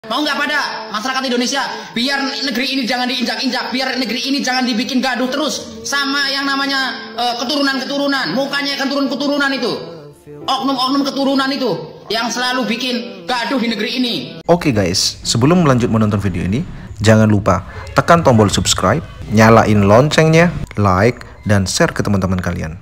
Mau nggak pada masyarakat Indonesia, biar negeri ini jangan diinjak-injak, biar negeri ini jangan dibikin gaduh terus sama yang namanya keturunan-keturunan, mukanya keturunan-keturunan itu, oknum-oknum keturunan itu yang selalu bikin gaduh di negeri ini. Oke guys, sebelum melanjut menonton video ini, jangan lupa tekan tombol subscribe, nyalain loncengnya, like, dan share ke teman-teman kalian.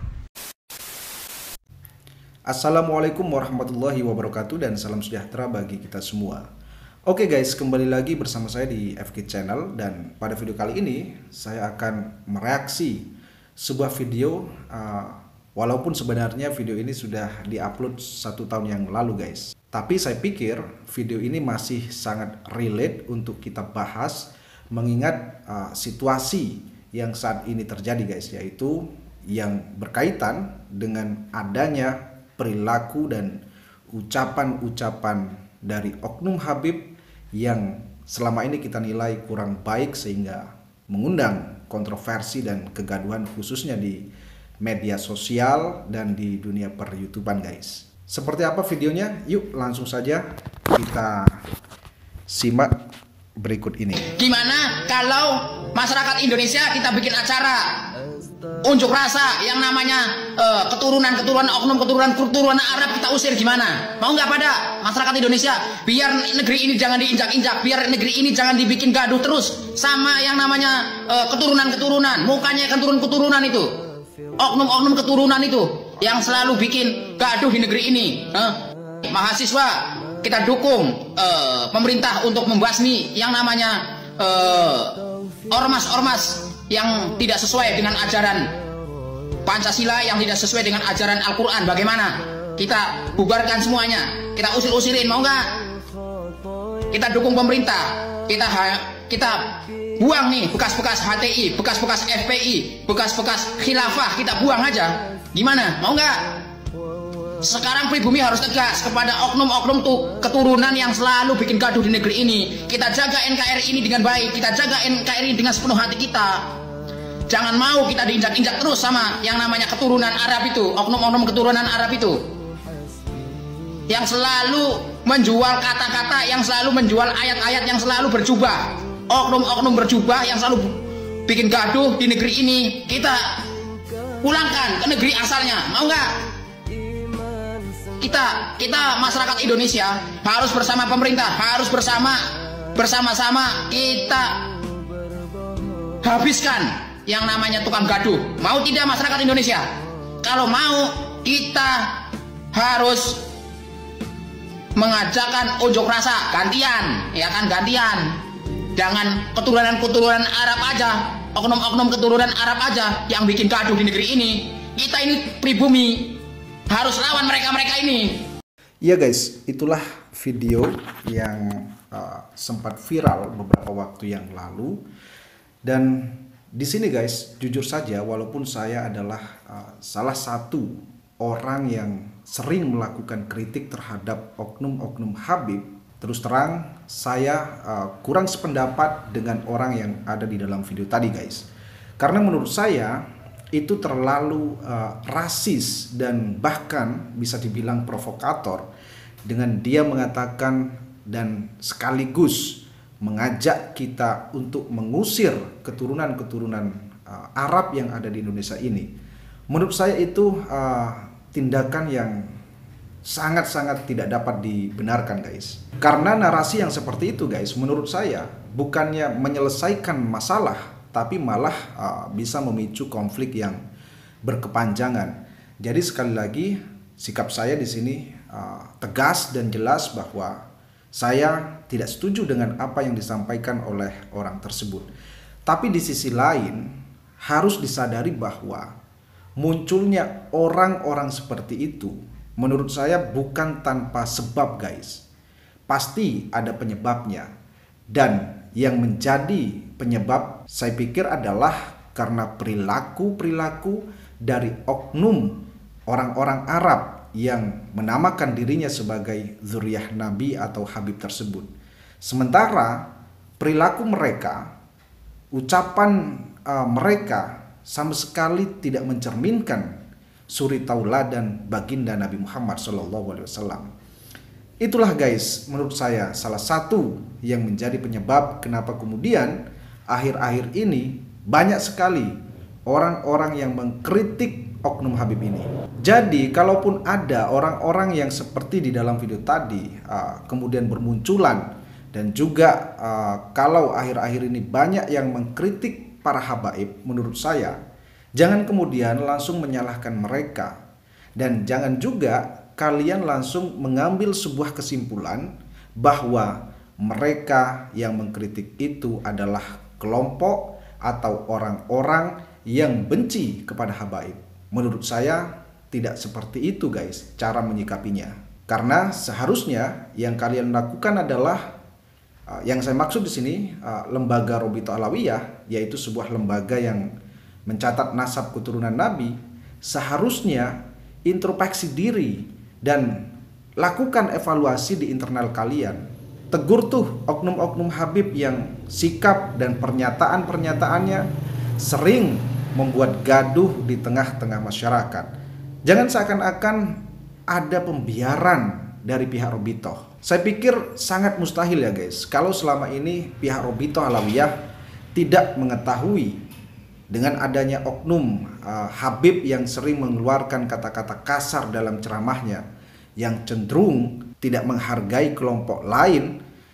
Assalamualaikum warahmatullahi wabarakatuh dan salam sejahtera bagi kita semua. Oke guys, kembali lagi bersama saya di FK Channel, dan pada video kali ini saya akan mereaksi sebuah video walaupun sebenarnya video ini sudah diupload 1 tahun yang lalu guys. Tapi saya pikir video ini masih sangat relate untuk kita bahas mengingat situasi yang saat ini terjadi guys, yaitu yang berkaitan dengan adanya perilaku dan ucapan-ucapan dari oknum Habib yang selama ini kita nilai kurang baik sehingga mengundang kontroversi dan kegaduhan khususnya di media sosial dan di dunia per-YouTubean guys. Seperti apa videonya? Yuk langsung saja kita simak berikut ini. Gimana kalau masyarakat Indonesia kita bikin acara unjuk rasa yang namanya keturunan-keturunan oknum keturunan Arab kita usir, gimana? Mau nggak pada masyarakat Indonesia, biar negeri ini jangan diinjak-injak, biar negeri ini jangan dibikin gaduh terus sama yang namanya keturunan-keturunan, mukanya keturunan-keturunan itu, oknum-oknum keturunan itu yang selalu bikin gaduh di negeri ini. Mahasiswa kita dukung pemerintah untuk membasmi yang namanya ormas-ormas yang tidak sesuai dengan ajaran Pancasila, yang tidak sesuai dengan ajaran Al-Quran. Bagaimana? Kita bubarkan semuanya, kita usir-usirin, mau nggak? Kita dukung pemerintah, kita buang nih bekas-bekas HTI, bekas-bekas FPI, bekas-bekas khilafah, kita buang aja. Gimana? Mau nggak? Sekarang pribumi harus tegas kepada oknum-oknum keturunan yang selalu bikin gaduh di negeri ini. Kita jaga NKRI ini dengan baik, kita jaga NKRI dengan sepenuh hati kita. Jangan mau kita diinjak-injak terus sama yang namanya keturunan Arab itu, oknum-oknum keturunan Arab itu, yang selalu menjual kata-kata, yang selalu menjual ayat-ayat, yang selalu berjubah, oknum-oknum berjubah yang selalu bikin gaduh di negeri ini. Kita pulangkan ke negeri asalnya, mau nggak? Kita masyarakat Indonesia harus bersama pemerintah, harus bersama-sama kita habiskan yang namanya tukang gaduh. Mau tidak masyarakat Indonesia? Kalau mau, kita harus mengajakkan unjuk rasa gantian, ya kan, gantian. Jangan keturunan-keturunan Arab aja, oknum-oknum keturunan Arab aja yang bikin gaduh di negeri ini. Kita ini pribumi harus lawan mereka-mereka ini. Ya guys, itulah video yang sempat viral beberapa waktu yang lalu. Dan di sini guys, jujur saja walaupun saya adalah salah satu orang yang sering melakukan kritik terhadap oknum-oknum Habib, terus terang saya kurang sependapat dengan orang yang ada di dalam video tadi guys. Karena menurut saya itu terlalu rasis dan bahkan bisa dibilang provokator dengan dia mengatakan dan sekaligus mengajak kita untuk mengusir keturunan-keturunan Arab yang ada di Indonesia ini. Menurut saya itu tindakan yang sangat-sangat tidak dapat dibenarkan guys. Karena narasi yang seperti itu guys, menurut saya bukannya menyelesaikan masalah, tapi malah bisa memicu konflik yang berkepanjangan. Jadi sekali lagi sikap saya di sini tegas dan jelas bahwa saya tidak setuju dengan apa yang disampaikan oleh orang tersebut. Tapi di sisi lain harus disadari bahwa munculnya orang-orang seperti itu menurut saya bukan tanpa sebab guys. Pasti ada penyebabnya. Dan yang menjadi penyebab saya pikir adalah karena perilaku-perilaku dari oknum orang-orang Arab yang menamakan dirinya sebagai zuriyah Nabi atau Habib tersebut. Sementara perilaku mereka, ucapan mereka sama sekali tidak mencerminkan suri tauladan baginda Nabi Muhammad SAW. Itulah guys, menurut saya salah satu yang menjadi penyebab kenapa kemudian akhir-akhir ini banyak sekali orang-orang yang mengkritik oknum Habib ini. Jadi kalaupun ada orang-orang yang seperti di dalam video tadi kemudian bermunculan, dan juga kalau akhir-akhir ini banyak yang mengkritik para habaib, menurut saya jangan kemudian langsung menyalahkan mereka, dan jangan juga kalian langsung mengambil sebuah kesimpulan bahwa mereka yang mengkritik itu adalah kelompok atau orang-orang yang benci kepada habaib. Menurut saya tidak seperti itu guys cara menyikapinya. Karena seharusnya yang kalian lakukan adalah yang saya maksud di sini lembaga Robito Alawiyah, yaitu sebuah lembaga yang mencatat nasab keturunan Nabi, seharusnya introspeksi diri dan lakukan evaluasi di internal kalian. Tegur tuh oknum-oknum Habib yang sikap dan pernyataan-pernyataannya sering membuat gaduh di tengah-tengah masyarakat. Jangan seakan-akan ada pembiaran dari pihak Robito. Saya pikir sangat mustahil ya guys, kalau selama ini pihak Robito Alawiyah tidak mengetahui dengan adanya oknum Habib yang sering mengeluarkan kata-kata kasar dalam ceramahnya, yang cenderung tidak menghargai kelompok lain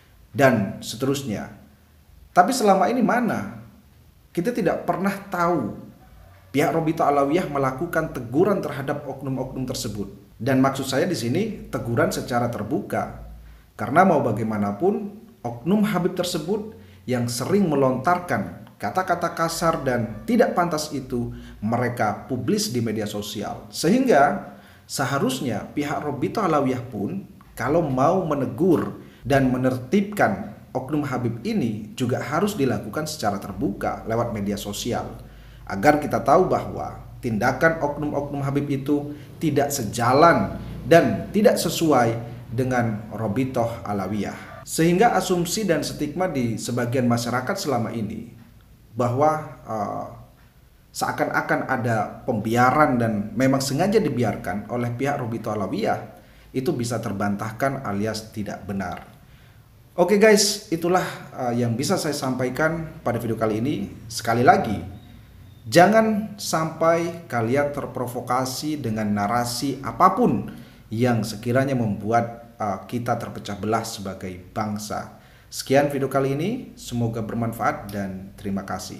dan seterusnya. Tapi selama ini mana? Kita tidak pernah tahu pihak Robito Alawiyah melakukan teguran terhadap oknum-oknum tersebut. Dan maksud saya di sini teguran secara terbuka. Karena mau bagaimanapun oknum Habib tersebut yang sering melontarkan kata-kata kasar dan tidak pantas itu mereka publis di media sosial. Sehingga seharusnya pihak Robito Alawiyah pun kalau mau menegur dan menertibkan oknum Habib ini juga harus dilakukan secara terbuka lewat media sosial, agar kita tahu bahwa tindakan oknum-oknum Habib itu tidak sejalan dan tidak sesuai dengan Robito Alawiyah. Sehingga asumsi dan stigma di sebagian masyarakat selama ini bahwa seakan-akan ada pembiaran dan memang sengaja dibiarkan oleh pihak Robito Alawiyah itu bisa terbantahkan alias tidak benar. Oke guys, itulah yang bisa saya sampaikan pada video kali ini. Sekali lagi, jangan sampai kalian terprovokasi dengan narasi apapun yang sekiranya membuat kita terpecah belah sebagai bangsa. Sekian video kali ini, semoga bermanfaat dan terima kasih.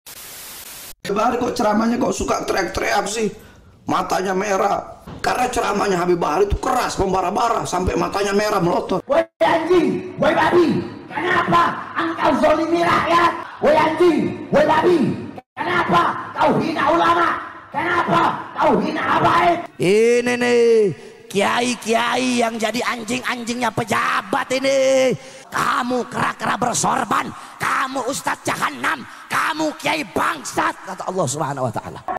Habib Bahri kok ceramahnya kok suka teriak-teriak sih? Matanya merah. Karena ceramahnya Habib Bahri itu keras, membara-bara sampai matanya merah melotot. Woi anjing, woi babi, kenapa engkau zolimi rakyat? Woi anjing, woi babi, kenapa kau hina ulama? Kenapa kau hina habaib? Ini nih kiai-kiai yang jadi anjing-anjingnya pejabat ini. Kamu kera-kera bersorban, kamu ustadz jahanam, kamu kiai bangsat, kata Allah Subhanahu wa taala.